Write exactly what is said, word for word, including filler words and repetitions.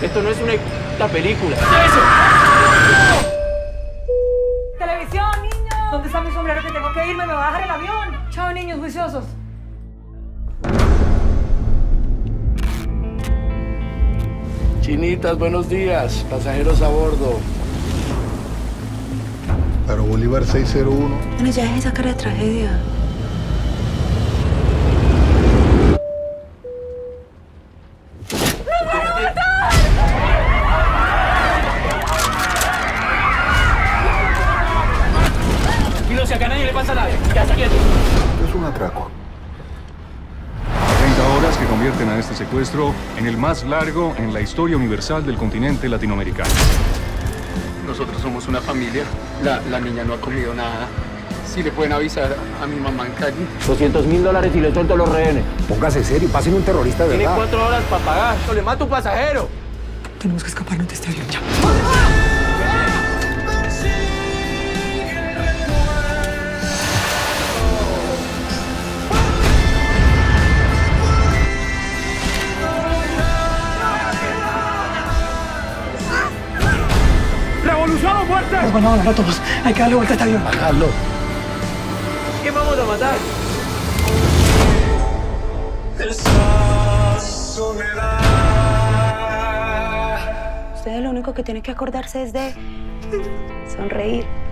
Esto no es una, una película. ¡Eso! ¡Televisión, niños! ¿Dónde está mi sombrero que tengo que irme? ¡Me va a bajar el avión! ¡Chao, niños juiciosos! Chinitas, buenos días. Pasajeros a bordo. Pero Bolívar seis cero uno. Bueno, ya es esa cara de tragedia. Tranquilo, si acá a nadie le pasa nada. Ya está quieto. Es un atraco. treinta horas que convierten a este secuestro en el más largo en la historia universal del continente latinoamericano. Nosotros somos una familia. La, la niña no ha comido nada. Si le pueden avisar a mi mamá en Cali. doscientos mil dólares y le suelto los rehenes. Póngase serio, pasen un terrorista de Tiene verdad. cuatro horas para pagar. No le mato un pasajero. Tenemos que escaparnos de este avión ya. ¡Revolución o muerte! Nos van a ganar a todos. Hay que darle vuelta a este avión. Bájalo. ¿Quién vamos a matar? Ustedes lo único que tienen que acordarse es de sonreír.